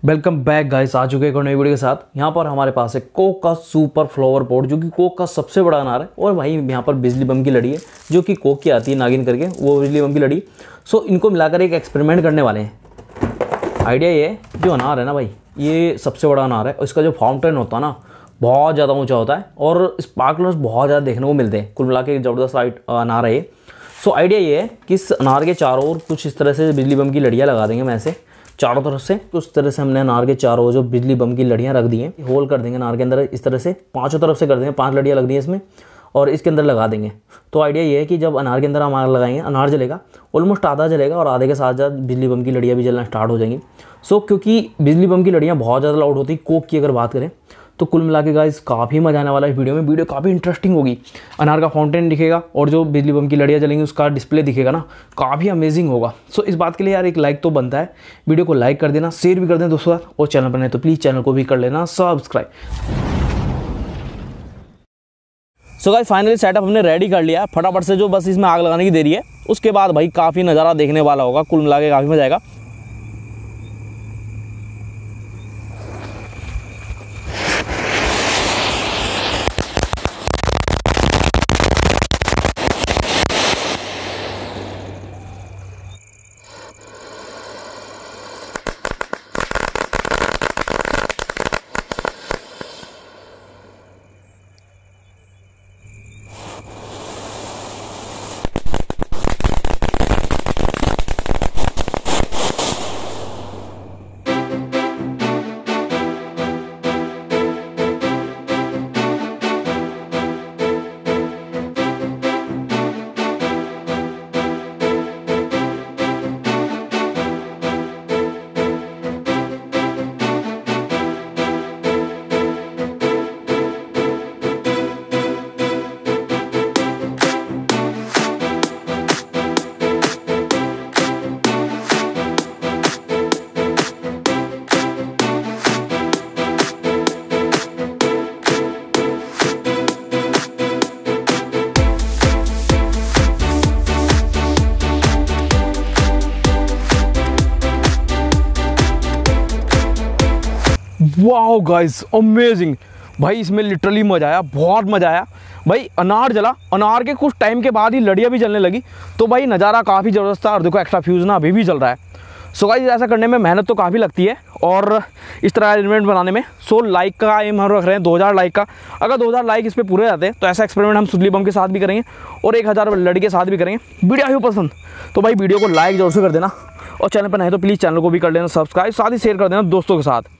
Welcome back guys, आ चुके हैं एक और नई वीडियो के साथ। यहाँ पर हमारे पास है कोक का सुपर फ्लावर पॉट, जो कि कोक का सबसे बड़ा अनार है। और भाई यहाँ पर बिजली बम की लड़ी है, जो कि कोक की आती है नागिन करके, वो बिजली बम की लड़ी। सो इनको मिलाकर एक एक्सपेरिमेंट करने वाले हैं। आइडिया ये है, जो अनार है ना भाई, ये सबसे बड़ा अनार है। और इसका जो फाउंटेन होता है ना, बहुत ज़्यादा ऊँचा होता है और स्पार्कलर्स बहुत ज़्यादा देखने को मिलते हैं। कुल मिला के ज़बरदस्त अनार है ये। सो आइडिया ये है कि इस अनार के चारों ओर कुछ इस तरह से बिजली बम की लड़ियाँ लगा देंगे मैं ऐसे चारों तरफ से। उस तरह से हमने अनार के चारों जो बिजली बम की लड़ियाँ रख दी हैं, होल कर देंगे अनार के अंदर इस तरह से, पांचों तरफ से कर देंगे। 5 लड़ियाँ लग दी हैं इसमें और इसके अंदर लगा देंगे। तो आइडिया ये है कि जब अनार के अंदर हम आग लगाएंगे, अनार जलेगा, ऑलमोस्ट आधा जलेगा और आधे के साथ साथ बिजली बम की लड़ियाँ भी जलना स्टार्ट हो जाएंगी। क्योंकि बिजली बम की लड़ियाँ बहुत ज़्यादा लाउड होती है कोक की अगर बात करें तो कुल मिला के गाइस काफ़ी मजा आने वाला है वीडियो में। वीडियो काफ़ी इंटरेस्टिंग होगी। अनार का फाउंटेन दिखेगा और जो बिजली बम की लड़ियाँ जलेंगी उसका डिस्प्ले दिखेगा ना, काफ़ी अमेजिंग होगा। इस बात के लिए यार एक लाइक तो बनता है। वीडियो को लाइक कर देना, शेयर भी कर देना दोस्तों साथ, और चैनल पर नहीं तो प्लीज़ चैनल को भी कर लेना सब्सक्राइब। गाइस फाइनली सेटअप हमने रेडी कर लिया, फटाफट से जो बस इसमें आग लगाने की देरी है। उसके बाद भाई काफ़ी नज़ारा देखने वाला होगा, कुल मिला के काफ़ी मजा आएगा। वाओ गाइस अमेजिंग भाई, इसमें लिटरली मजा आया, बहुत मजा आया भाई। अनार जला, अनार के कुछ टाइम के बाद ही लड़ियाँ भी जलने लगी, तो भाई नज़ारा काफ़ी ज़बरदस्त था। और देखो एक्स्ट्रा फ्यूज़ ना अभी भी जल रहा है। गाइस ऐसा करने में मेहनत तो काफ़ी लगती है और इस तरह एलिमेंट बनाने में। लाइक का एम हम रख रहे हैं 2000 लाइक का। अगर 2000 लाइक इस पर पूरे जाते हैं तो ऐसा एक्सपेरिमेंट हम सुतली बम के साथ भी करेंगे और 1000 लड़ी के साथ भी करेंगे। वीडियो आई हो पसंद तो भाई वीडियो को लाइक जरूर से कर देना, और चैनल पर नहीं तो प्लीज़ चैनल को भी कर लेना सब्सक्राइब, साथ ही शेयर कर देना दोस्तों के साथ।